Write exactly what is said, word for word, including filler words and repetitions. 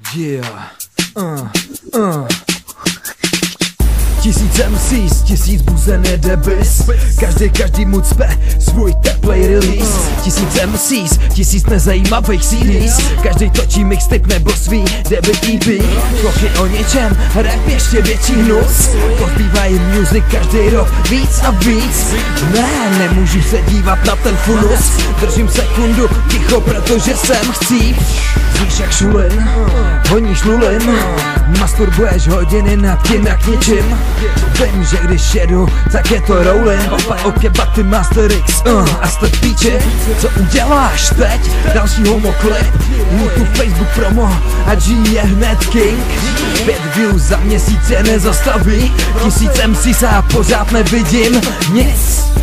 Yeah, uh, uh. Tisíc em cés, tisíc buzené debis. Každý, každý mu cpe svůj teplej release. Tisíc em cés, tisíc nezajímavých C Ds. Každý točí mixtape nebo svý debut E P. Chlopy o něčem, rap ještě větší hnus. Pozbývají music každý rok víc a víc. Ne, nemůžu se dívat na ten funus. Držím sekundu ticho, protože jsem chcíp. Zníš jak šulin, honíš lulin. Masturbuješ hodiny nad tím jak ničím. Vím, že když jedu, tak je to rollin. Opa oKe-Buzny Master X uh, a jste píče. Co uděláš teď? Další homoklip, YouTube, Facebook promo a G je hned king. Pět views za měsíc je nezastaví. Tisíc em cés a pořád nevidím nic.